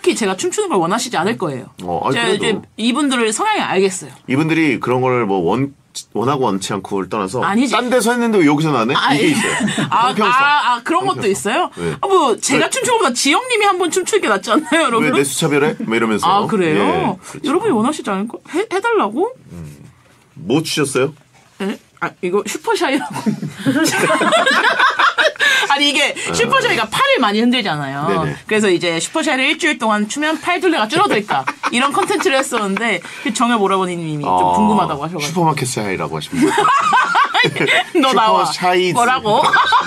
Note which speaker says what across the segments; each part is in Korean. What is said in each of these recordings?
Speaker 1: 딱히 제가 춤추는 걸 원하시지 않을 거예요. 제가 이제 이분들의 성향이 알겠어요.
Speaker 2: 이분들이 그런 걸 뭐 원하고 원치 않고를 떠나서
Speaker 1: 아니지.
Speaker 2: 딴 데서 했는데 왜 여기서 나네? 이게 있어요.
Speaker 1: 그런 것도 있어요?
Speaker 2: 네.
Speaker 1: 뭐 제가 춤추는 것보다 지영님이 한번 춤추는 게 낫지 않나요, 여러분?
Speaker 2: 왜 내수 차별해? 뭐 이러면서.
Speaker 1: 그래요?
Speaker 2: 예, 그렇죠.
Speaker 1: 여러분이 원하시지 않을 거 해달라고?
Speaker 2: 뭐 추셨어요?
Speaker 1: 네? 이거 슈퍼샤이라고. 아니 이게 슈퍼샤이가 팔을 많이 흔들잖아요.
Speaker 2: 네네.
Speaker 1: 그래서 이제 슈퍼샤이를 일주일 동안 추면 팔 둘레가 줄어들까 이런 컨텐츠를 했었는데 정엽 오라버니님이 좀 궁금하다고 하셔가지고
Speaker 2: 슈퍼마켓 샤이라고 하시면
Speaker 1: 너 나와.
Speaker 2: 슈퍼샤이즈.
Speaker 1: 뭐라고?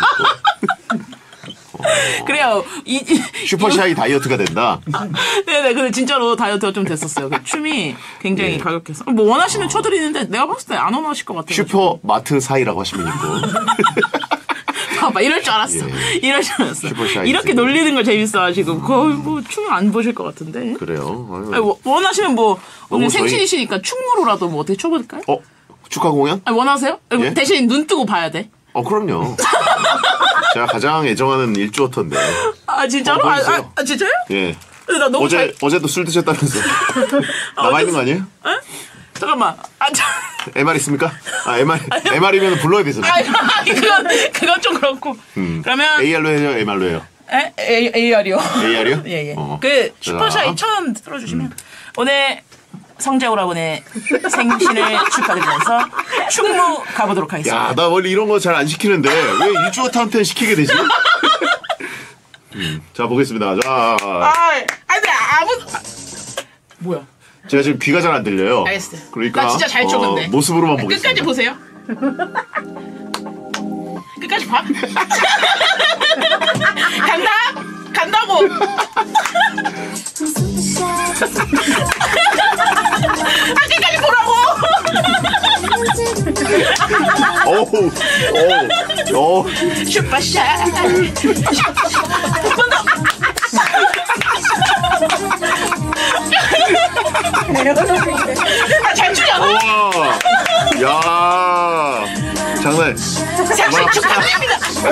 Speaker 1: 그래요.
Speaker 2: 슈퍼샤이 다이어트가 된다.
Speaker 1: 네네. 근데 진짜로 다이어트가 좀 됐었어요. 그 춤이 굉장히 가격해서. 뭐 원하시면 쳐드리는데 내가 봤을 때 안 원하실 것 같아요.
Speaker 2: 슈퍼마트 사이라고 하시면 있고.
Speaker 1: 봐봐, 이럴 줄 알았어. 이럴 줄 알았어. 이렇게 놀리는 걸 재밌어하시고 거의 뭐 춤을 안 보실 것 같은데.
Speaker 2: 그래요.
Speaker 1: 아니, 원하시면 뭐 오늘 생신이시니까 충무로라도 뭐 어떻게 쳐볼까요?
Speaker 2: 축하 공연?
Speaker 1: 원하세요?
Speaker 2: 예?
Speaker 1: 대신 눈 뜨고 봐야 돼.
Speaker 2: 그럼요. 제가 가장 애정하는 일주어터인데.
Speaker 1: 진짜로? 진짜요?
Speaker 2: 예.
Speaker 1: 나 너무
Speaker 2: 어제도 술 드셨다면서. 남아 있는 거 아니에요?
Speaker 1: 잠깐만.
Speaker 2: MR 있습니까? MR이면 불러야 되잖아요.
Speaker 1: 그건 좀 그렇고. 그러면
Speaker 2: AR로 해요, MR로 해요?
Speaker 1: AR이요.
Speaker 2: AR이요?
Speaker 1: 예. 그 슈퍼샤이 처음 틀어주시면 오늘 성재오라버니 생신을 축하드리면서 충무 가보도록 하겠습니다.
Speaker 2: 야, 나 원래 이런 거 잘 안 시키는데 왜 일주어터한테는 시키게 되지? 자, 보겠습니다. 자.
Speaker 1: 뭐야?
Speaker 2: 제가 지금 귀가 잘 안 들려요.
Speaker 1: 알겠어요.
Speaker 2: 그러니까
Speaker 1: 나 진짜 잘 춰, 근데.
Speaker 2: 모습으로만 보겠습니다.
Speaker 1: 끝까지 보세요. 끝까지 봐. 간다고. 끝까지 보라고. 슈퍼샤이. 잘 추냐?
Speaker 2: 야, 장난.
Speaker 1: 생신 축하드립니다.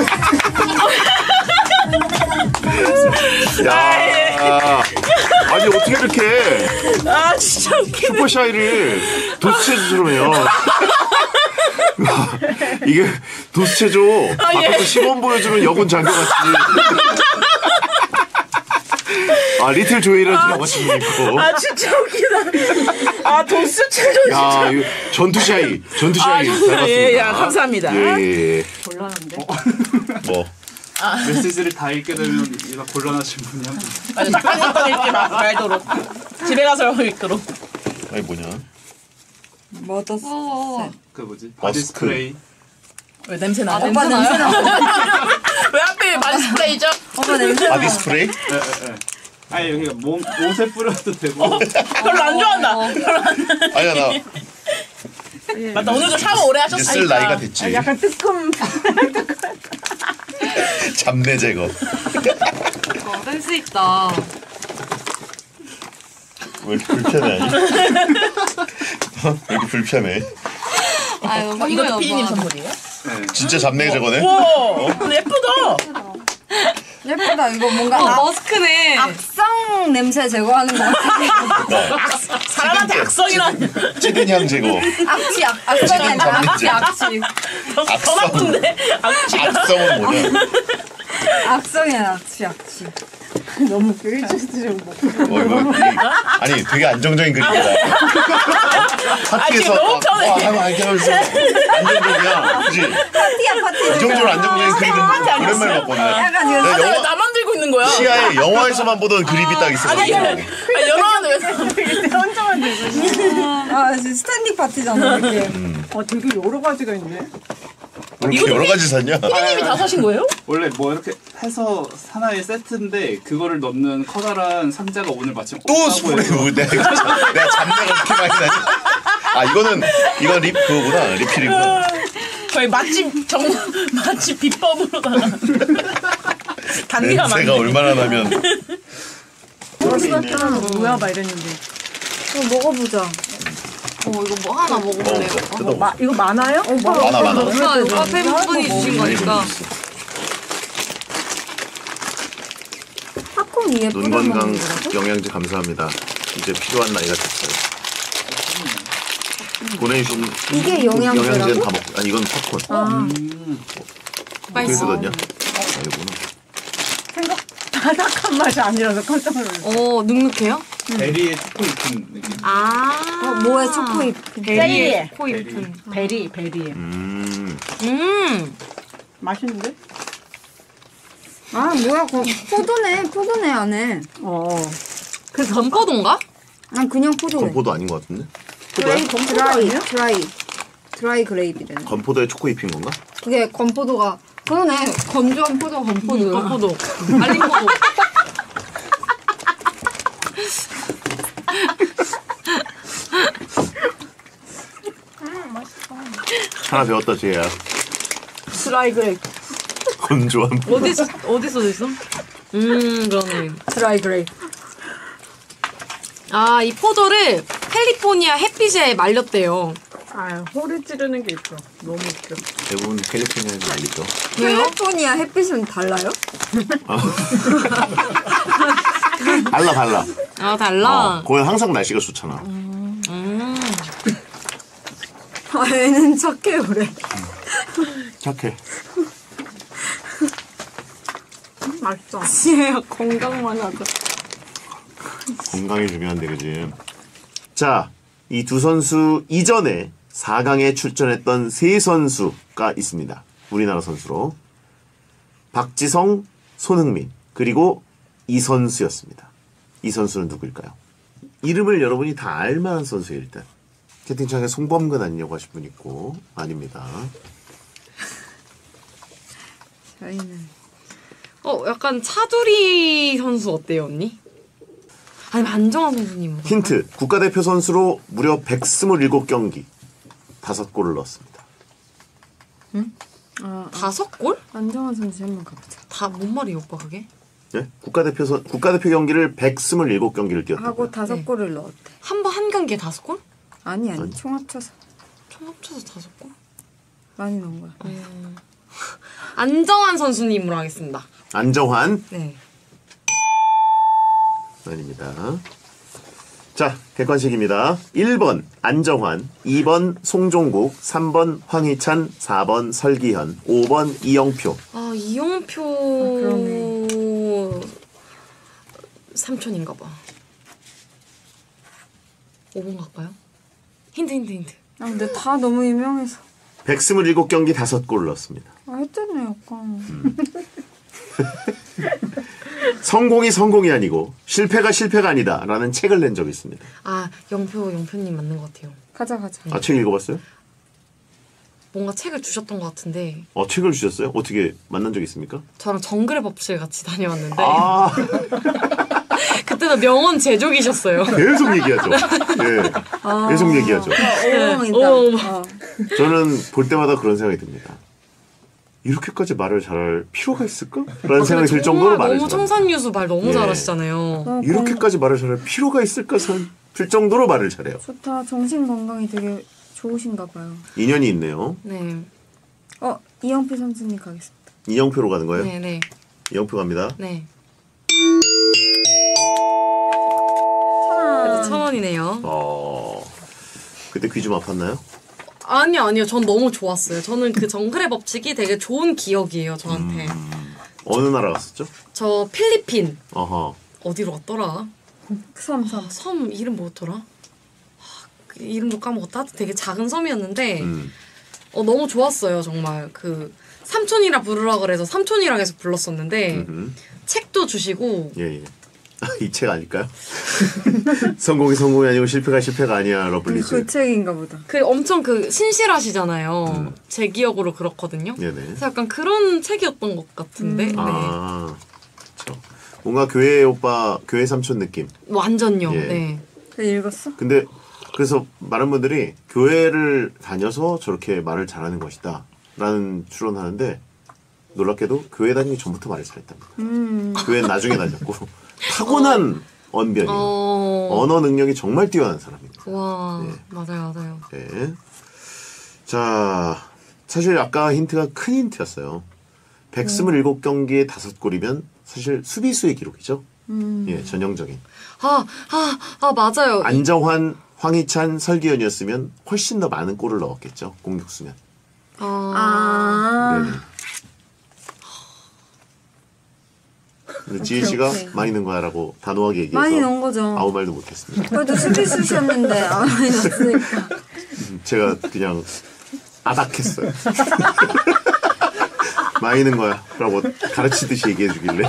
Speaker 2: 야, 아니 어떻게 이렇게
Speaker 1: 진짜 웃기네.
Speaker 2: 슈퍼샤이를 도수체조처럼 해요. 이게 도수체조 앞에서 시범 보여주는 여군 장교같이. 리틀 조이라는 여자친구 있고.
Speaker 1: 진짜 웃기다. 도수체조 진짜.
Speaker 2: 이거 전투샤이. 잘 봤습니다.
Speaker 1: 예, 감사합니다.
Speaker 2: 예.
Speaker 3: 곤란한데?
Speaker 2: 뭐.
Speaker 4: 메시지를 다 읽게 되면 얘가 곤란하신 분이 한 분.
Speaker 1: 작가님 거 읽지 말도록. 집에 가서 읽도록.
Speaker 2: 아니 뭐냐?
Speaker 3: 맞았어.
Speaker 4: 그 뭐지? 바디 스프레이.
Speaker 1: 왜 냄새 나요?
Speaker 3: 오빠 냄새 나.
Speaker 1: 왜 하필 바디 스프레이죠?
Speaker 3: 오빠 냄새 나.
Speaker 2: 바디 스프레이?
Speaker 4: 아니 여기가 옷에 뿌려도 되고.
Speaker 1: 별로 안 좋아한다.
Speaker 2: 아니야 나
Speaker 1: 맞다. 오늘도 샤워 오래
Speaker 2: 이제
Speaker 1: 하셨으니까.
Speaker 2: 쓸 나이가 됐지.
Speaker 3: 약간 뜨끔.
Speaker 2: 잡내 제거.
Speaker 3: 센스 있다.
Speaker 2: 왜 이렇게 불편해? 왜 이렇게 불편해?
Speaker 3: 아유,
Speaker 1: 이것도 피디님 선물이에요?
Speaker 2: 진짜 잡내 제거네?
Speaker 1: 우와, 근데 예쁘다.
Speaker 3: 예쁘다. 이거 뭔가 머스크네. 악성 냄새 제거하는 거 같아.
Speaker 1: 사람한테 악성이라니.
Speaker 2: 찌든 향 제거.
Speaker 3: 악성이 아니라 악취.
Speaker 1: 더 나쁜데?
Speaker 2: 악성은 뭐냐?
Speaker 3: 악성이 아니라 악취. 너무 일주일째
Speaker 2: 이거 아니 되게 안정적인 그림이다. 파티에서
Speaker 1: 너무 편해.
Speaker 2: 하면 안정적이야. 그치?
Speaker 3: 파티야.
Speaker 2: 이 정도로 안정적인 그림은 오랜만에 봤거든.
Speaker 3: 약간
Speaker 1: 왜 나만 들고 있는 거야?
Speaker 2: 시야에 영화에서만 보던 그림이 딱 있어.
Speaker 1: 영화는 왜
Speaker 3: 혼자만 들고 있어. 스탠딩 파티잖아 이렇게.
Speaker 5: 되게 여러 가지가 있네.
Speaker 2: 이렇게 여러 가지 샀냐?
Speaker 1: 피디님이 다 사신 거예요?
Speaker 4: 원래 뭐 이렇게 해서 하나의 세트인데 그거를 넣는 커다란 상자가 오늘 마침
Speaker 2: 또 스프레이 내가 잡내가 그렇게 많이 나니? 이건 그거구나. 리필이구나.
Speaker 1: 거의 맛집 비법으로다가 단계가
Speaker 2: 냄새가 얼마나 나면.
Speaker 5: 뭐야 막 이랬는데.
Speaker 3: 먹어보자. 이거 뭐 하나 먹어볼래요?
Speaker 5: 이거 많아요?
Speaker 2: 많아.
Speaker 3: 이거 팬분이 주신 거니까. 손 위에
Speaker 2: 눈
Speaker 3: 뿌려
Speaker 2: 건강
Speaker 3: 먹는 거라고?
Speaker 2: 영양제 감사합니다. 이제 필요한 나이가 됐어요. 보내주신
Speaker 3: 이게 영양제라고?
Speaker 2: 영양제는 다 먹고 아니 이건 팝콘. 어떻게
Speaker 1: 맛있어.
Speaker 2: 뜯었냐? 아 이거구나.
Speaker 5: 생각 바삭한 맛이 아니라서 깜짝 놀랐어.
Speaker 1: 눅눅해요?
Speaker 4: 베리의 초코이픈 느낌.
Speaker 1: 아.
Speaker 3: 뭐에 초코잎.
Speaker 1: 베리에 코잎은.
Speaker 5: 베리에. 맛있는데?
Speaker 3: 아 뭐야 포도네 안에.
Speaker 1: 그 건포도인가?
Speaker 3: 아 그냥 포도래.
Speaker 2: 건포도 아닌 것 같은데?
Speaker 3: 드라이 그레이비래.
Speaker 2: 건포도에 초코 입힌 건가?
Speaker 3: 그게 건포도가 그러네. 건조한 포도 건포도야.
Speaker 1: 건포도. 알림포도.
Speaker 2: 하나 배웠다 지혜야.
Speaker 5: 드라이 그레이프.
Speaker 2: 건조한 포도.
Speaker 1: 어디 써있어? 그러네.
Speaker 5: 드라이 그레이프.
Speaker 1: 아, 이 포도를 캘리포니아 햇빛에 말렸대요.
Speaker 5: 아, 호를 찌르는 게 있어. 너무 웃겨.
Speaker 2: 대부분 캘리포니아에서 알리죠.
Speaker 3: 캘리포니아 햇빛은 달라요?
Speaker 2: 달라.
Speaker 1: 아, 달라?
Speaker 2: 거기 항상 날씨가 좋잖아.
Speaker 3: 아 얘는 착해 그래.
Speaker 2: 착해.
Speaker 5: 맛있어.
Speaker 3: 지혜야 건강만 하자.
Speaker 2: 건강이 중요한데 그지. 자, 이 두 선수 이전에 4강에 출전했던 세 선수가 있습니다. 우리나라 선수로. 박지성, 손흥민, 그리고 이 선수였습니다. 이 선수는 누구일까요? 이름을 여러분이 다 알만한 선수예요, 일단. 채팅창에 송범근 아니냐고 하신 분 있고, 아닙니다.
Speaker 3: 저희는
Speaker 1: 약간 차두리 선수 어때요, 언니? 아니면 안정환 선수님.
Speaker 2: 힌트, 국가대표 선수로 무려 127경기, 5골을 넣었습니다.
Speaker 1: 5골?
Speaker 3: 안정환 선수 한번 가보자.
Speaker 1: 다 뭔 말이에요, 오빠 그게?
Speaker 2: 네? 국가대표 경기를 127경기를 뛰었다고요.
Speaker 3: 하고 5골을 넣었대.
Speaker 1: 한 경기에 5골?
Speaker 3: 아니 총 합쳐서
Speaker 1: 총 합쳐서 5골?
Speaker 3: 많이 넣은 거야.
Speaker 1: 안정환 선수님으로 하겠습니다.
Speaker 2: 안정환.
Speaker 1: 네.
Speaker 2: 아닙니다. 자, 객관식입니다. 1번 안정환, 2번 송종국, 3번 황희찬, 4번 설기현, 5번 이영표.
Speaker 1: 아, 이영표.
Speaker 3: 그러네.
Speaker 1: 삼촌인가 봐. 5번 갈까요? 힌트.
Speaker 3: 아 근데 다 너무 유명해서.
Speaker 2: 127경기 5골을 넣었습니다.
Speaker 3: 아 했잖아 약간.
Speaker 2: 성공이 아니고 실패가 아니다라는 책을 낸 적이 있습니다.
Speaker 1: 아, 영표님 맞는 것 같아요.
Speaker 3: 가자.
Speaker 2: 아, 책 읽어봤어요?
Speaker 1: 뭔가 책을 주셨던 것 같은데
Speaker 2: 책을 주셨어요? 어떻게 만난 적 있습니까?
Speaker 1: 저랑 정글의 법실 같이 다녀왔는데
Speaker 2: 아,
Speaker 1: 그때도 명언 제조기셨어요.
Speaker 2: 계속 얘기하죠. 예, 계속 얘기하죠.
Speaker 3: 오멍이다.
Speaker 2: 저는 볼 때마다 그런 생각이 듭니다. 이렇게까지 말을 잘할 필요가 있을까? 라는 생각이 들 정도로 말을
Speaker 1: 너무
Speaker 2: 잘합니다.
Speaker 1: 청산유수 말 너무
Speaker 2: 예.
Speaker 1: 잘하시잖아요.
Speaker 2: 이렇게까지 말을 잘할 필요가 있을까 싶을 정도로 말을 잘해요.
Speaker 3: 좋다. 정신 건강이 되게 좋으신가 봐요.
Speaker 2: 인연이 있네요.
Speaker 1: 네.
Speaker 3: 이영표 선수님 가겠습니다.
Speaker 2: 이영표로 가는 거예요?
Speaker 1: 네.
Speaker 2: 이영표 갑니다.
Speaker 1: 네. 그래도 1,000원이네요.
Speaker 2: 그때 귀 좀 아팠나요?
Speaker 1: 아니요. 전 너무 좋았어요. 저는 그 정글의 법칙이 되게 좋은 기억이에요, 저한테.
Speaker 2: 어느 나라 갔었죠?
Speaker 1: 저 필리핀.
Speaker 2: 어허.
Speaker 1: 어디로 갔더라? 섬 이름 뭐였더라? 그 이름도 까먹었다. 되게 작은 섬이었는데 너무 좋았어요, 정말. 그 삼촌이라 부르라 그래서 삼촌이라 해서 불렀었는데 책도 주시고
Speaker 2: 예. 이 책 아닐까요? 성공이 아니고 실패가 아니야, 러블리즈.
Speaker 3: 그 책인가 보다.
Speaker 1: 그 엄청 그 신실하시잖아요. 제 기억으로 그렇거든요.
Speaker 2: 네네.
Speaker 1: 그래서 약간 그런 책이었던 것 같은데. 네.
Speaker 2: 그렇죠. 뭔가 교회 오빠, 교회 삼촌 느낌.
Speaker 1: 완전요.
Speaker 2: 예.
Speaker 1: 네.
Speaker 3: 그 읽었어?
Speaker 2: 근데 그래서 많은 분들이 교회를 다녀서 저렇게 말을 잘하는 것이다 라는 추론하는데, 놀랍게도 교회 다니기 전부터 말을 잘했답니다. 교회는 나중에 다녔고 타고난 언변이에요. 언어 능력이 정말 뛰어난 사람입니다.
Speaker 1: 와,
Speaker 2: 네.
Speaker 1: 맞아요.
Speaker 2: 네. 자, 사실 아까 힌트가 큰 힌트였어요. 127경기에 5골이면 사실 수비수의 기록이죠. 예, 전형적인.
Speaker 1: 맞아요.
Speaker 2: 안정환, 황희찬, 설기현이었으면 훨씬 더 많은 골을 넣었겠죠. 공격수면.
Speaker 3: 아.
Speaker 2: 네네. 근데 지혜 씨가 많이 넣은 거야라고 단호하게 얘기해서
Speaker 3: 많이 넣은 거죠.
Speaker 2: 아무 말도 못했습니다.
Speaker 3: 그래도 수비수셨는데 많이 넣었으니까.
Speaker 2: 제가 그냥 아닥했어요. 많이 넣은 거야라고 가르치듯이 얘기해 주길래.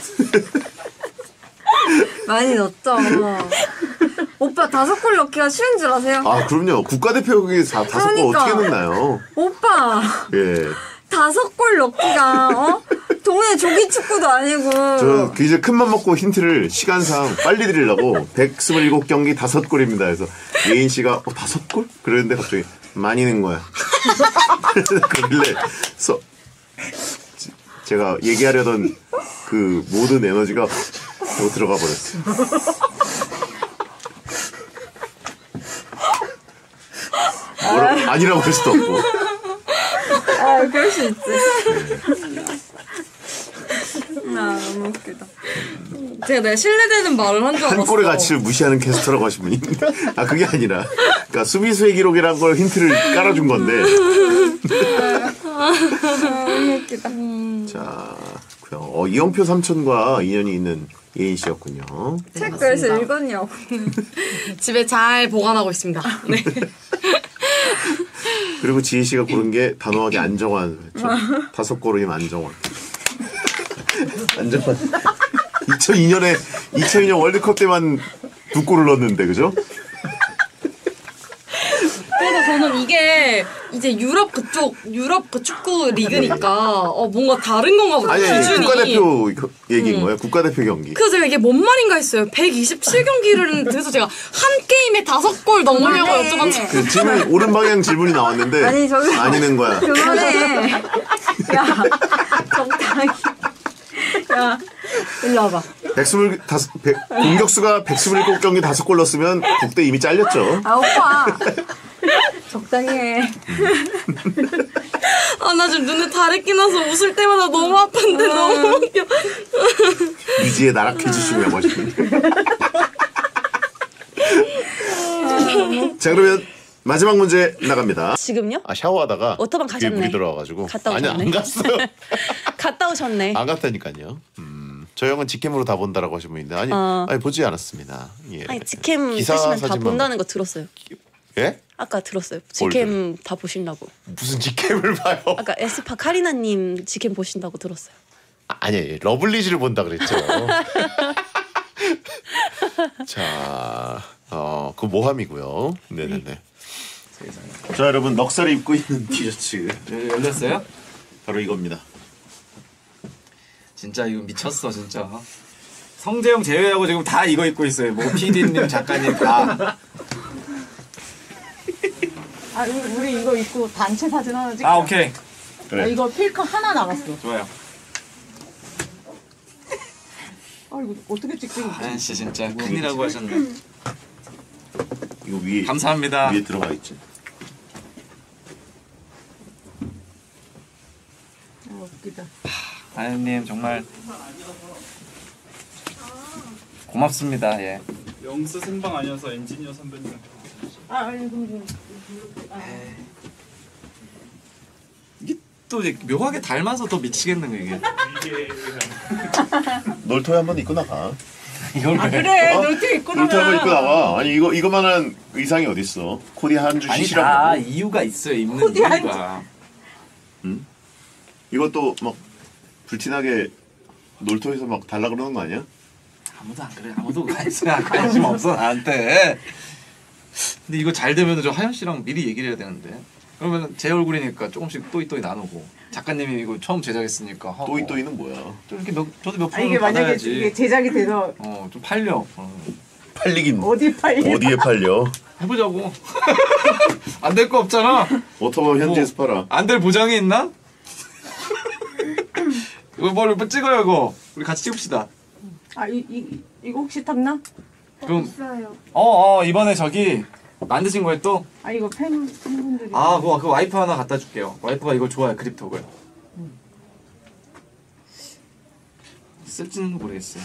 Speaker 3: 많이 넣었죠. 오빠 5골 넣기가 쉬운 줄 아세요?
Speaker 2: 아 그럼요. 국가대표 경기 5골
Speaker 3: 그러니까.
Speaker 2: 어떻게 넣나요?
Speaker 3: 오빠
Speaker 2: 예.
Speaker 3: 5골 넣기가 동네 조기 축구도 아니고.
Speaker 2: 저 이제 큰맘 먹고 힌트를 시간상 빨리 드리려고 127경기 5골입니다. 그래서 예인 씨가 5골? 그러는데 갑자기 많이 넣은 거야. 그길래 제가 얘기하려던 그 모든 에너지가 들어가 버렸어요. 아니라고 할 수도 없고.
Speaker 3: 그럴 수 있지. 너무 웃기다.
Speaker 1: 제가 신뢰되는 말을 한 줄 알았어.
Speaker 2: 한 골의 가치를 무시하는 캐스터라고 하시면 있는데. 그게 아니라. 그러니까 수비수의 기록이란 걸 힌트를 깔아준 건데.
Speaker 3: 너무 웃기다.
Speaker 2: 자, 이영표 삼촌과 인연이 있는 예인 씨였군요.
Speaker 3: 책 그래서 읽었냐고.
Speaker 1: 집에 잘 보관하고 있습니다. 네.
Speaker 2: 그리고 지혜 씨가 고른 게 단호하게 안정환. 5골이면 안정환. 안정환. 2002년 월드컵 때만 2골을 넣었는데, 그죠?
Speaker 1: 그래서 저는 이게 이제 유럽 그 축구 리그니까 뭔가 다른 건가 보다.
Speaker 2: 아니,
Speaker 1: 기준이.
Speaker 2: 국가대표 얘기인 거예요. 국가대표 경기.
Speaker 1: 그래서 제가 이게 뭔 말인가 했어요. 127경기를 그래서 제가 한 게임에 5골 넣으려고 여쭤봤는데
Speaker 2: 그 질문, 옳은 방향 질문이 나왔는데.
Speaker 3: 아니, 저기.
Speaker 2: 아니는 거야.
Speaker 3: 그만해. 야, 적당히. 야, 일로 와봐.
Speaker 2: 공격수가 127경기 5골 넣었으면 국대 이미 잘렸죠.
Speaker 3: 아, 오빠. 적당히 해.
Speaker 1: 나 지금 눈에 다래끼 나서 웃을 때마다 너무 아픈데 너무 웃겨.
Speaker 2: 유지에 나락해주시면 하시면. 자, 그러면 마지막 문제 나갑니다.
Speaker 5: 지금요?
Speaker 2: 샤워하다가
Speaker 5: 오토방 가셨네.
Speaker 2: 귀에 물이 들어와가지고.
Speaker 5: 갔다
Speaker 2: 아니,
Speaker 5: 오셨네.
Speaker 2: 안 갔어요.
Speaker 5: 갔다 오셨네.
Speaker 2: 안 갔다니까요. 저 형은 직캠으로 다 본다라고 하신 분인데 아니 보지 않았습니다. 예.
Speaker 5: 아니 직캠
Speaker 2: 기사
Speaker 5: 쓰시면 다
Speaker 2: 사진만
Speaker 5: 본다는 거 들었어요.
Speaker 2: 예?
Speaker 5: 아까 들었어요. 직캠 다 보신다고.
Speaker 2: 무슨 직캠을 봐요?
Speaker 5: 아까 에스파 카리나님 직캠 보신다고 들었어요.
Speaker 2: 아니 러블리즈를 본다 그랬죠. 자, 그 모함이고요. 네네네. 자, 여러분 넉살이 입고 있는 티셔츠
Speaker 4: 열렸어요?
Speaker 2: 바로 이겁니다.
Speaker 4: 진짜 이거 미쳤어 진짜. 성재형 제외하고 지금 다 이거 입고 있어요. 뭐 PD님 작가님 다.
Speaker 5: 우리 이거 입고 단체 사진 하나 찍자.
Speaker 4: 아 오케이
Speaker 2: 그래.
Speaker 5: 이거 필카 하나 남았어.
Speaker 4: 좋아요.
Speaker 5: 이거 어떻게 찍지?
Speaker 4: 아씨 진짜 큰일이라고 하셨네.
Speaker 2: 이거 위에
Speaker 4: 감사합니다.
Speaker 2: 위에 들어가 있지.
Speaker 5: 웃기다.
Speaker 4: 하연님 정말 고맙습니다. 예.
Speaker 6: 영수 생방 아니어서 엔지니어 선배님.
Speaker 4: 이게 또 이제 묘하게 닮아서 더 미치겠는 거 이게.
Speaker 2: 놀토에 한번 입고 나가.
Speaker 4: 이걸 왜?
Speaker 5: 그래, 놀토 입고
Speaker 2: 놀토 한번 입고 나가. 아니 이거만한 의상이 어디 있어? 코디 한주
Speaker 4: 아니
Speaker 2: 시시라고.
Speaker 4: 다 이유가 있어요. 입는 이유가.
Speaker 2: 이것도 막 불티나게 놀토에서 막 달라 그러는 거 아니야?
Speaker 4: 아무도 안 그래. 아무도 관심 없어 나한테. 근데 이거 잘 되면 저 하연 씨랑 미리 얘기를 해야 되는데. 그러면 제 얼굴이니까 조금씩 또이또이 나누고 작가님이 이거 처음 제작했으니까 하고.
Speaker 2: 또이또이는 뭐야?
Speaker 4: 좀 이렇게 저도 몇
Speaker 5: 이게
Speaker 4: 프로
Speaker 5: 만약에
Speaker 4: 받아야지.
Speaker 5: 이게 제작이 돼서
Speaker 4: 좀 팔려.
Speaker 2: 팔리긴
Speaker 5: 어디 팔려?
Speaker 2: 어디에 팔려?
Speaker 4: 해보자고. 안 될 거 없잖아.
Speaker 2: 오토바이 현지에서 팔아.
Speaker 4: 안 될 보장이 있나? 이거 뭘 찍어요 이거. 우리 같이 찍읍시다.
Speaker 5: 이거 혹시 탔나?
Speaker 4: 그럼 이번에 저기 만드신 거에 또?
Speaker 5: 이거 팬분들이.
Speaker 4: 그 와이프 하나 갖다 줄게요. 와이프가 이거 좋아해 크립톡을. 쓸지는 모르겠어요.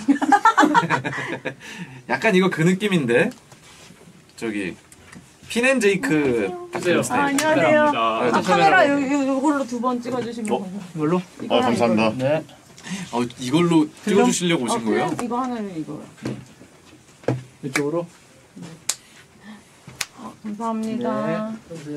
Speaker 4: 약간 이거 그 느낌인데 저기 핀앤제이크 딱 그런 스타일.
Speaker 5: 안녕하세요.
Speaker 6: 감사합니다.
Speaker 5: 카메라 요걸로 2번 찍어주시면
Speaker 2: 이걸로?
Speaker 5: 이거 하나,
Speaker 2: 감사합니다.
Speaker 5: 이거.
Speaker 4: 이걸로 찍어주시려고 오신 거예요?
Speaker 5: 그냥 이거 하나를 이거.
Speaker 7: 이쪽으로.
Speaker 5: 감사합니다.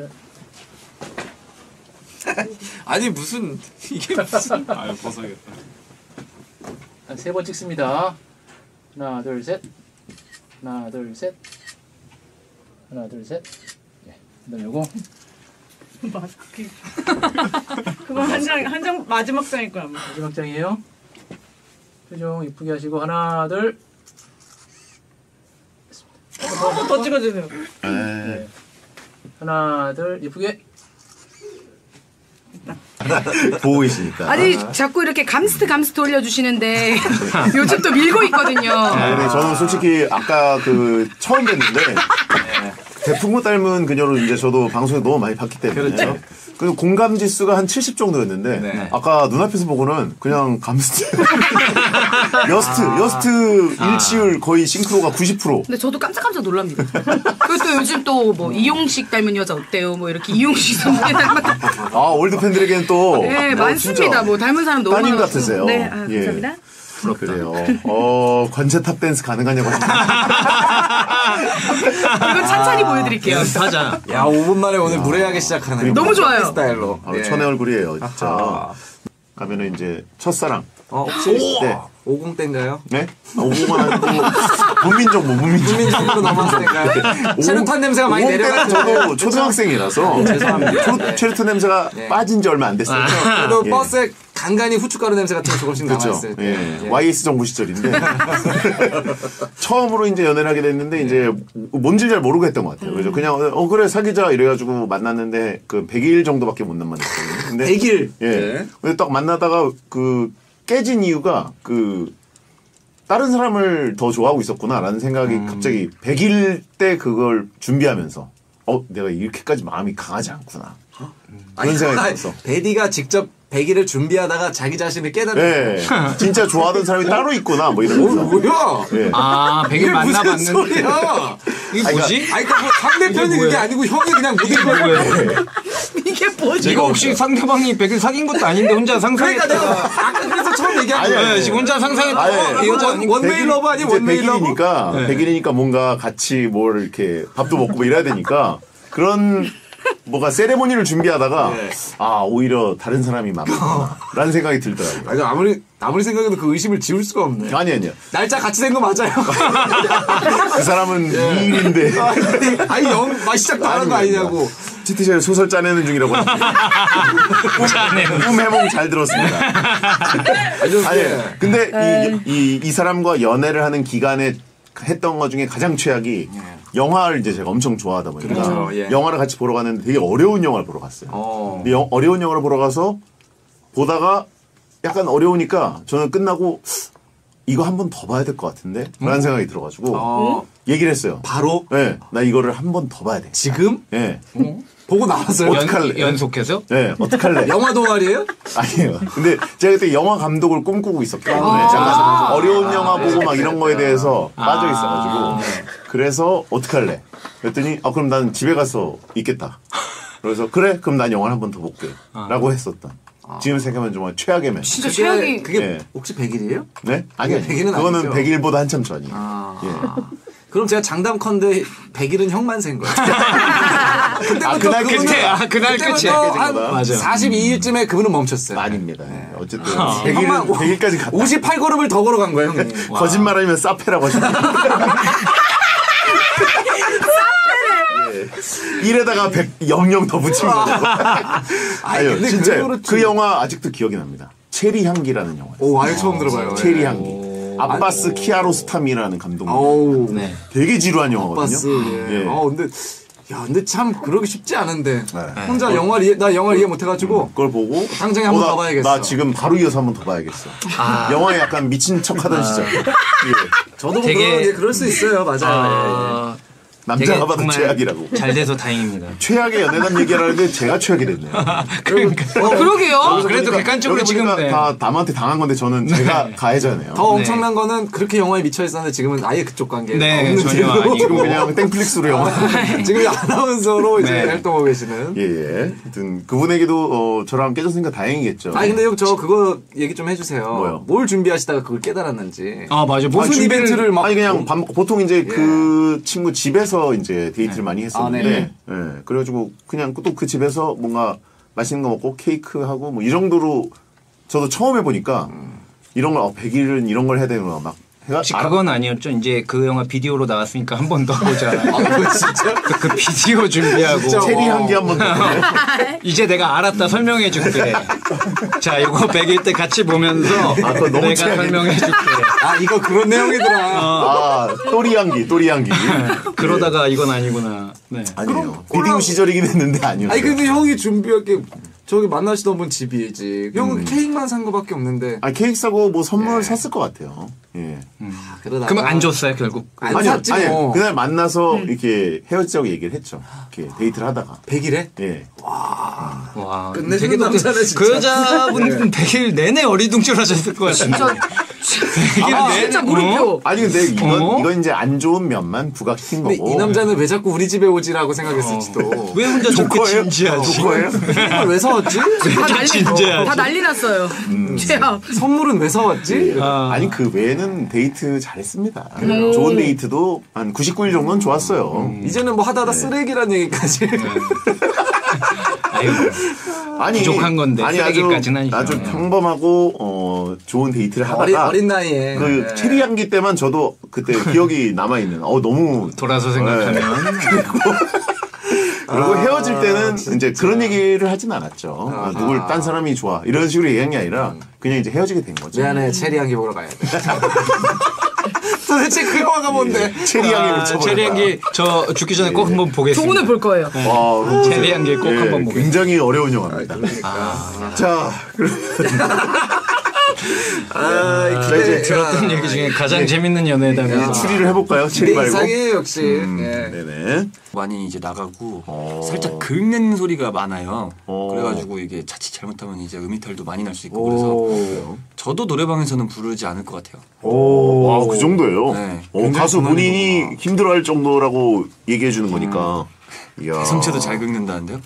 Speaker 4: 아니 무슨 이게 무슨
Speaker 6: 아유 벗어야겠다.
Speaker 7: 한 3번 찍습니다. 하나, 둘, 셋. 하나, 둘, 셋. 하나, 둘, 셋. 네. 그다음 요거.
Speaker 5: 마스크. 그거 한 장 마지막 장일 거야 아마.
Speaker 7: 마지막 장이에요. 표정 이쁘게 하시고 하나, 둘.
Speaker 5: 한 번 더 찍어주세요.
Speaker 7: 네. 하나, 둘. 이쁘게.
Speaker 2: 보고 계시니까.
Speaker 8: 아니 자꾸 이렇게 감스트 올려주시는데 요즘 또 밀고 있거든요.
Speaker 2: 네, 저는 솔직히 아까 그 처음 뵀는데 대풍고 닮은 그녀로 이제 저도 방송에 너무 많이 봤기 때문에
Speaker 4: 그렇죠.
Speaker 2: 그래서 공감 지수가 한 70 정도였는데
Speaker 4: 네.
Speaker 2: 아까 눈앞에서 보고는 그냥 감스트 여스트 일치율 거의 싱크로가 90%.
Speaker 8: 근데 저도 깜짝깜짝 놀랍니다. 그리고 또 요즘 또 뭐 이용식 닮은 여자 어때요? 뭐 이렇게 이용식 선배 닮은
Speaker 2: 아 올드 팬들에게는 또
Speaker 8: 네 많습니다.
Speaker 2: 진짜
Speaker 8: 뭐 닮은 사람 너무
Speaker 2: 따님
Speaker 8: 많아서.
Speaker 2: 같으세요.
Speaker 8: 네, 아,
Speaker 2: 예.
Speaker 8: 감사합니다.
Speaker 2: 그래요. 관제 탑 댄스 가능하냐고
Speaker 8: 이거 찬찬히 보여드릴게요.
Speaker 9: 연습하자.
Speaker 4: 야 5분 만에 오늘 무례하게 시작하네.
Speaker 8: 너무 좋아요.
Speaker 4: 스타일로.
Speaker 2: 바로
Speaker 4: 예.
Speaker 2: 천의 얼굴이에요, 진짜.
Speaker 4: 아하.
Speaker 2: 가면은 이제 첫사랑.
Speaker 4: 혹시
Speaker 2: 네.
Speaker 4: 50 대인가요?
Speaker 2: 네? 50만 아니고 문민정 뭐 문민정.
Speaker 4: 국민적으로 넘어왔으니까 체류탄 냄새가 많이
Speaker 2: 때는
Speaker 4: 내려가지고
Speaker 2: 저도 초등학생이라서
Speaker 4: 죄송합니다.
Speaker 2: 체류탄 냄새가
Speaker 4: 네.
Speaker 2: 빠진 지 얼마 안 됐어요.
Speaker 4: 그래도
Speaker 2: 예.
Speaker 4: 버스에 간간히 후춧가루 냄새 같은 거 조금씩
Speaker 2: 그렇죠.
Speaker 4: 남아있을 때.
Speaker 2: 예. YS 정부 시절인데 처음으로 이제 연애를 하게 됐는데 이제 뭔지 잘 모르고 했던 것 같아요. 그래서 그냥 그래 사귀자 이래가지고 만났는데 그 100일 정도밖에 못 만났어요. 근데
Speaker 4: 100일.
Speaker 2: 예.
Speaker 4: 네.
Speaker 2: 근데 딱 만나다가 그 깨진 이유가 그 다른 사람을 더 좋아하고 있었구나라는 생각이 갑자기 100일 때 그걸 준비하면서 내가 이렇게까지 마음이 강하지 않구나. 그런 생각이 들었어.
Speaker 4: 베디가 직접 100일을 준비하다가 자기 자신을 깨닫는
Speaker 2: 예. 진짜 좋아하던 사람이 따로 있구나 뭐 이러면서.
Speaker 4: 뭐야?
Speaker 2: 예.
Speaker 9: 아, 100일
Speaker 4: 무슨
Speaker 9: 만나봤는데.
Speaker 4: 소리야?
Speaker 9: 이게 뭐지?
Speaker 4: 아니, 그러니까 뭐 상대편이 그게 아니고 형이 그냥 못 읽어요.
Speaker 8: 이게 뭐지?
Speaker 9: 이거 혹시 상대방이 100일 사귄 것도 아닌데 혼자
Speaker 4: 그러니까
Speaker 9: 상상했다가.
Speaker 4: 내가 아까 그래서 처음 얘기한
Speaker 2: 아니,
Speaker 4: 거예요.
Speaker 2: 아니,
Speaker 9: 지금 혼자 상상했다가
Speaker 2: 아니,
Speaker 9: 이 여자 아니고.
Speaker 4: 원웨이 러브 아니 원웨이 러브?
Speaker 2: 100일이니까 100일이니까 뭔가 같이 뭘 이렇게 밥도 먹고 뭐 이래야 되니까 그런 뭐가 세레모니를 준비하다가
Speaker 4: 네.
Speaker 2: 오히려 다른 사람이 맞구나 라는 생각이 들더라고요.
Speaker 4: 아니 아무리 생각해도 그 의심을 지울 수가 없네.
Speaker 2: 아니요.
Speaker 4: 날짜 같이 된 거 맞아요.
Speaker 2: 그 사람은 2일인데
Speaker 4: 아니 시작도 안 한 거 아니냐고.
Speaker 2: 치티셔의 소설 짜내는 중이라고. 꿈 해몽 잘 들었습니다. 아니, 근데 이 사람과 연애를 하는 기간에 했던 것 중에 가장 최악이 영화를 이제 제가 엄청 좋아하다 보니까
Speaker 4: 그렇죠, 예.
Speaker 2: 영화를 같이 보러 갔는데 되게 어려운 영화를 보러 갔어요. 근데 어려운 영화를 보러 가서 보다가 약간 어려우니까 저는 끝나고 이거 한 번 더 봐야 될 것 같은데 라는 생각이 들어가지고 얘기를 했어요.
Speaker 4: 바로?
Speaker 2: 네, 나 이거를 한 번 더 봐야 돼.
Speaker 4: 지금?
Speaker 2: 네.
Speaker 4: 보고 나왔어요?
Speaker 2: 어떡할래?
Speaker 9: 연속해서?
Speaker 2: 네, 어떡할래?
Speaker 4: 영화 동아리예요?
Speaker 2: 아니에요. 근데 제가 그때 영화 감독을 꿈꾸고 있었기 때문에 제가 어려운 영화 보고 막 이런 거에 대해서 빠져 있어가지고 그래서 어떡할래? 그랬더니 그럼 난 집에 가서 있겠다. 그래서 그래? 그럼 난 영화를 한 번 더 볼게. 라고 했었던. 지금 생각하면 정말 최악의 면.
Speaker 8: 진짜 최악이.
Speaker 4: 그게
Speaker 2: 예.
Speaker 4: 혹시 100일이에요?
Speaker 2: 네? 아니요.
Speaker 4: 100일은
Speaker 2: 그거는
Speaker 4: 아니죠.
Speaker 2: 100일보다 한참 전이에요.
Speaker 4: 그럼 제가 장담컨대 100일은 형만 센 거예요.
Speaker 2: 그날 끝이야.
Speaker 9: 그날 끝이야.
Speaker 4: 한
Speaker 9: 맞아.
Speaker 4: 42일쯤에 그분은 멈췄어요.
Speaker 2: 아닙니다. 어쨌든
Speaker 4: 형만
Speaker 2: 100일까지 갔다.
Speaker 4: 58걸음을 더 걸어간 거예요, 형님.
Speaker 2: 거짓말하면 사페라고 하셨어요. 이래다가 00 더 붙인 거죠. 아유,
Speaker 4: 근데
Speaker 2: 진짜
Speaker 4: 그거로
Speaker 2: 그 영화 아직도 기억이 납니다. 체리 향기라는 영화.
Speaker 4: 오, 아예 처음 들어봐요.
Speaker 2: 체리 향기. 아빠스 키아로스타미라는 감독님.
Speaker 4: 오우.
Speaker 9: 네.
Speaker 2: 되게 지루한 영화거든요.
Speaker 4: 아빠스. 예.
Speaker 2: 예.
Speaker 4: 근데 참 그러기 쉽지 않은데.
Speaker 2: 네.
Speaker 4: 혼자 영화를 이해 못해가지고.
Speaker 2: 그걸 보고
Speaker 4: 당장에 한 번 더 봐야겠어.
Speaker 2: 나 지금 바로 이어서 한 번 더 봐야겠어. 영화에 약간 미친 척하던 시절. 예.
Speaker 4: 저도
Speaker 9: 되게-
Speaker 4: 그럴 수 있어요. 맞아요.
Speaker 2: 남자가 봐도
Speaker 9: 정말
Speaker 2: 최악이라고.
Speaker 9: 잘 돼서 다행입니다.
Speaker 2: 최악의 연애남 얘기하라는데 제가 최악이 됐네요.
Speaker 8: 그러게요.
Speaker 9: 그래도 객관적으로
Speaker 2: 여기
Speaker 9: 지금
Speaker 2: 보니까
Speaker 9: 네.
Speaker 2: 다 남한테 당한 건데 저는 제가 가해자네요.
Speaker 4: 더 엄청난 거는 그렇게 영화에 미쳐 있었는데 지금은 아예 그쪽 관계
Speaker 9: 네,
Speaker 4: 없는
Speaker 9: 전혀
Speaker 4: 지금
Speaker 9: 아니고.
Speaker 2: 지금 그냥 땡플릭스로 영화.
Speaker 4: 지금 아나운서로 이제
Speaker 9: 네.
Speaker 4: 활동하고 계시는.
Speaker 2: 예. 하여튼 그분에게도 저랑 깨졌으니까 다행이겠죠.
Speaker 4: 아니 근데 형 저 그거 얘기 좀 해주세요.
Speaker 2: 뭐요?
Speaker 4: 뭘 준비하시다가 그걸 깨달았는지.
Speaker 9: 아 맞아.
Speaker 4: 무슨
Speaker 2: 준비를-
Speaker 4: 이벤트를 막
Speaker 2: 아니 그냥 보통 이제 그 친구 집에서 이제 데이트를 많이
Speaker 4: 아,
Speaker 2: 했었는데 예. 그래가지고 그냥 또 그 집에서 뭔가 맛있는 거 먹고 케이크 하고 뭐 이 정도로 저도 처음 해보니까 이런 걸 100일은 이런 걸 해야 되는구나 막 해가
Speaker 9: 혹시 그건 아니었죠? 이제 그 영화 비디오로 나왔으니까 한 번 더 보자.
Speaker 4: 진짜?
Speaker 9: 그 비디오 준비하고
Speaker 4: 진짜?
Speaker 2: 체리 한 개 한번 더.
Speaker 9: 이제 내가 알았다 설명해 줄게. 자, 이거 100일 때 같이 보면서
Speaker 2: 그거 너무
Speaker 9: 내가
Speaker 2: 최악이다.
Speaker 9: 설명해 줄게.
Speaker 4: 아 이거 그런 내용이더라.
Speaker 2: 아 또리 향기.
Speaker 9: 그러다가 이건 아니구나. 네.
Speaker 2: 아니에요. 비디오 시절이긴 했는데 아니었어요.
Speaker 4: 아니 근데 형이 준비할 게 저기 만나시던 분 집이지. 형은 케이크만 산 거밖에 없는데.
Speaker 2: 아 케이크 사고 뭐 선물 샀을 것 같아요. 예.
Speaker 4: 그러다가
Speaker 9: 그러면 안 줬어요 결국.
Speaker 4: 안
Speaker 2: 아니요,
Speaker 4: 샀지
Speaker 2: 아니
Speaker 4: 뭐.
Speaker 2: 그날 만나서 이렇게 헤어지자고 얘기를 했죠. 이렇게 데이트를 하다가.
Speaker 4: 100일에?
Speaker 2: 예.
Speaker 9: 와,
Speaker 4: 끝내주는
Speaker 9: 되게
Speaker 4: 남자네, 진짜.
Speaker 9: 그 여자분 100일 내내 어리둥절하셨을 것 같은데. 100일 내내.
Speaker 8: 진짜 물음표.
Speaker 2: 아니 근데
Speaker 9: 어?
Speaker 2: 이건 이제 안 좋은 면만 부각시킨
Speaker 4: 근데
Speaker 2: 거고.
Speaker 4: 이 남자는 왜 자꾸 우리 집에 오지라고 생각했을지도.
Speaker 9: 왜 혼자 저렇게 진지하지?
Speaker 2: 조커예요?
Speaker 4: 선물 왜 사왔지?
Speaker 8: 다 난리 났어요. 최악.
Speaker 4: 선물은 왜 사왔지?
Speaker 2: 아니 그 외에는 데이트 잘했습니다. 좋은 데이트도 한 99일 정도는 좋았어요.
Speaker 4: 이제는 뭐 하다가 쓰레기란 얘기까지.
Speaker 9: 아이고.
Speaker 2: 아니
Speaker 9: 부족한 건데
Speaker 2: 아니
Speaker 9: 쓰레기까지는
Speaker 2: 아주
Speaker 9: 아니죠.
Speaker 2: 평범하고 좋은 데이트를 하다가
Speaker 4: 어린 나이에.
Speaker 2: 그
Speaker 4: 네.
Speaker 2: 체리 향기 때만 저도 그때 기억이 남아 있는. 너무
Speaker 9: 돌아서 생각하면
Speaker 2: 그리고 헤어질 때는 이제 그런 얘기를 하진 않았죠. 누굴 딴 사람이 좋아 이런 식으로 얘기한 게 아니라 그냥 이제 헤어지게 된 거죠.
Speaker 4: 미안해 체리 향기 보러 가야 돼. 도대체 그 영화가 뭔데?
Speaker 2: 체리 향기 미쳐버렸다.
Speaker 9: 체리 향기 저 죽기 전에 꼭 한번 보겠습니다.
Speaker 8: 오늘 볼 거예요.
Speaker 2: 체리
Speaker 9: 향기 꼭 한번 보겠습니다.
Speaker 2: 굉장히 어려운 영화입니다. 자,
Speaker 9: 자, 이제 들었던 얘기 중에 가장 재밌는 연애담이
Speaker 2: 추리를 해볼까요? 체리 말고.
Speaker 4: 이상해요 역시.
Speaker 2: 네네.
Speaker 10: 많이 이제 나가고 살짝 긁는 소리가 많아요. 그래가지고 이게 자칫 잘못하면 이제 음이탈도 많이 날 수 있고 그래서 저도 노래방에서는 부르지 않을 것 같아요.
Speaker 2: 와, 그 정도예요.
Speaker 10: 네.
Speaker 2: 가수 본인이 힘들어할 정도라고 얘기해 주는 거니까. 이야.
Speaker 10: 성체도 잘 긁는다는데요?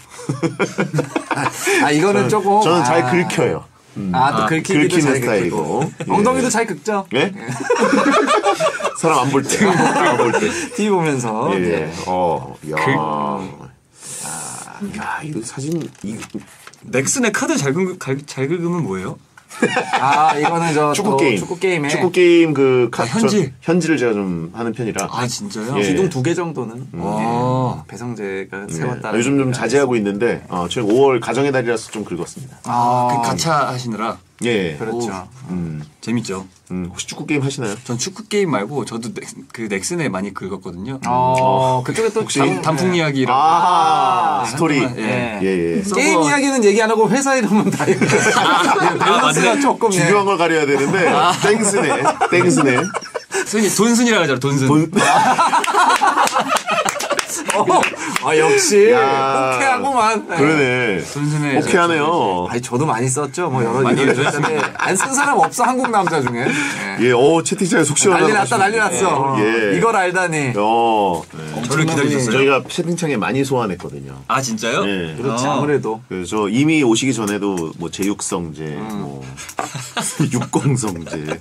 Speaker 4: 아 이거는 조금.
Speaker 2: 저는 잘 긁혀요.
Speaker 4: 또 긁히기도
Speaker 2: 긁히는
Speaker 4: 잘
Speaker 2: 스타일이고.
Speaker 4: 긁히고. 엉덩이도 잘 긁죠.
Speaker 2: 예? 사람 안 볼 때. 안 볼 때.
Speaker 4: TV 보면서.
Speaker 2: 예.
Speaker 4: 네.
Speaker 2: 야. 야, 이거 사진
Speaker 10: 넥슨의 카드 잘 긁으면 뭐예요?
Speaker 4: 이거는 저
Speaker 2: 축구 게임.
Speaker 4: 축구 게임에.
Speaker 2: 축구 게임 그
Speaker 10: 현지?
Speaker 2: 현지를 제가 좀 하는 편이라.
Speaker 10: 아 진짜요?
Speaker 2: 예.
Speaker 4: 기둥 2개 정도는.
Speaker 10: 아.
Speaker 4: 배성재가
Speaker 2: 네.
Speaker 4: 세웠다.
Speaker 2: 요즘 좀 자제하고 있는데 최근 5월 가정의 달이라서 좀 긁었습니다.
Speaker 10: 그 가차 하시느라
Speaker 2: 예.
Speaker 4: 그렇죠.
Speaker 10: 재밌죠.
Speaker 2: 혹시 축구 게임 하시나요?
Speaker 10: 전 축구 게임 말고 저도 그 넥슨에 많이 긁었거든요.
Speaker 4: 그쪽에 또
Speaker 2: 혹시
Speaker 10: 단풍 이야기랑
Speaker 2: 스토리.
Speaker 10: 예.
Speaker 2: 예.
Speaker 4: 게임 이야기는 얘기 안 하고 회사 이름은 다 얘기해. 밸런스가 조금
Speaker 2: 중요한 걸 가려야 되는데 땡스네.
Speaker 10: 돈순이라고 하잖아. 돈순.
Speaker 4: 역시
Speaker 2: 야.
Speaker 4: 오케이하고만.
Speaker 2: 그러네.
Speaker 10: 돈순에
Speaker 2: 오케이하네요.
Speaker 4: 아니 저도 많이 썼죠. 뭐 여러
Speaker 10: 많이
Speaker 4: 이런 했는데 안 쓴 사람 없어 한국 남자 중에.
Speaker 2: 예. 채팅창에 속 시원하다.
Speaker 4: 난리 났어.
Speaker 2: 예.
Speaker 4: 이걸 알다니.
Speaker 10: 저를 기다리셨어요?
Speaker 2: 저희가 채팅창에 많이 소환했거든요.
Speaker 10: 아 진짜요?
Speaker 2: 예.
Speaker 4: 그렇지 아무래도.
Speaker 2: 그래서 이미 오시기 전에도 뭐 제육성제, 뭐 육공성제.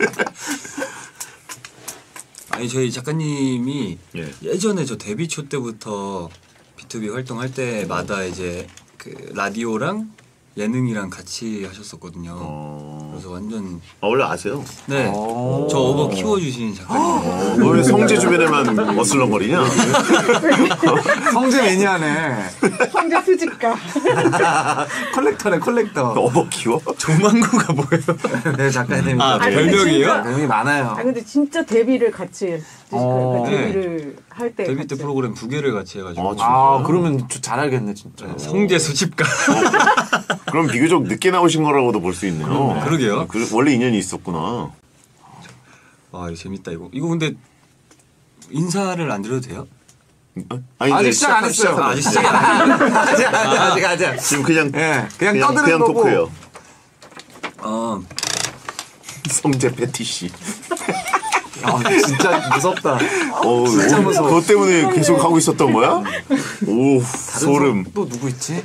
Speaker 10: 아니 저희 작가님이
Speaker 2: 예.
Speaker 10: 예전에 저 데뷔 초 때부터 B2B 활동할 때마다 이제 그 라디오랑 예능이랑 같이 하셨었거든요. 그래서 완전
Speaker 2: 원래 아세요?
Speaker 10: 네. 저 어버 키워주신 작가님.
Speaker 2: 왜 성재 주변에만 어슬렁거리냐?
Speaker 4: 성재 매니아네.
Speaker 5: 성재 수집가.
Speaker 4: 콜렉터네 콜렉터.
Speaker 2: 어버 키워?
Speaker 10: 조만구가 뭐예요?
Speaker 4: 네 작가님이.
Speaker 10: 별명이에요?
Speaker 4: 별명이 많아요.
Speaker 5: 근데 진짜 데뷔를 같이 했어요.
Speaker 10: 네.
Speaker 5: 데뷔를 할 때.
Speaker 10: 데뷔 때 프로그램 2개를 같이 해가지고
Speaker 4: 그러면 잘 알겠네 진짜.
Speaker 10: 성재 수집가.
Speaker 2: 그럼 비교적 늦게 나오신 거라고도 볼 수 있네요.
Speaker 10: 그러게요.
Speaker 2: 원래 인연이 있었구나.
Speaker 10: 와 이거 재밌다 이거. 이거 근데 인사를 안 드려도 돼요?
Speaker 2: 아니,
Speaker 4: 아직 시작 안 했어요.
Speaker 2: 시작하면.
Speaker 10: 아직 시작이 안 돼. 아직.
Speaker 2: 지금 그냥
Speaker 4: 그냥 떠드는 거고.
Speaker 2: 토크예요.
Speaker 4: 성재 패티시. 진짜 무섭다.
Speaker 2: 진짜 무서워. 그것 때문에 계속 하고 있었던 거야? 오, 소름.
Speaker 4: 또 누구 있지?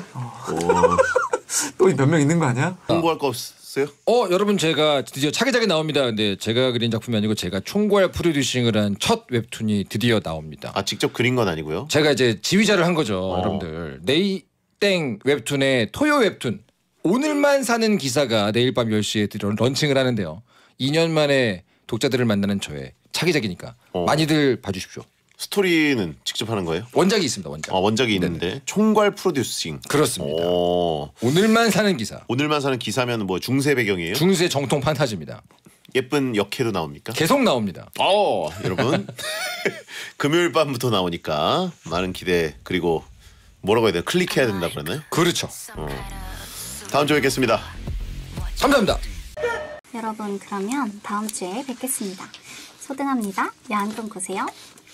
Speaker 4: 또 몇 명 있는 거 아니야?
Speaker 2: 홍보할 거 없어요?
Speaker 11: 여러분 제가 드디어 차기작이 나옵니다. 근데 제가 그린 작품이 아니고 제가 총괄 프로듀싱을 한 첫 웹툰이 드디어 나옵니다.
Speaker 2: 아, 직접 그린 건 아니고요?
Speaker 11: 제가 이제 지휘자를 한 거죠, 여러분들. 네이땡 웹툰의 토요 웹툰 오늘만 사는 기사가 내일 밤 10시에 런칭을 하는데요. 2년 만에 독자들을 만나는 저의 차기작이니까 많이들 봐주십시오.
Speaker 2: 스토리는 직접 하는 거예요?
Speaker 11: 원작이 있습니다. 원작.
Speaker 2: 원작이 있는데 총괄 프로듀싱.
Speaker 11: 그렇습니다. 오늘만 사는 기사.
Speaker 2: 오늘만 사는 기사면 뭐 중세 배경이에요?
Speaker 11: 중세 정통 판타지입니다.
Speaker 2: 예쁜 역해도 나옵니까?
Speaker 11: 계속 나옵니다.
Speaker 2: 여러분 금요일 밤부터 나오니까 많은 기대 그리고 뭐라고 해야 돼요? 클릭해야 된다 그러나요?
Speaker 11: 그렇죠.
Speaker 2: 다음 주에 뵙겠습니다.
Speaker 11: 감사합니다.
Speaker 12: 여러분 그러면 다음 주에 뵙겠습니다. 소등합니다. 야한 꿈 꾸세요.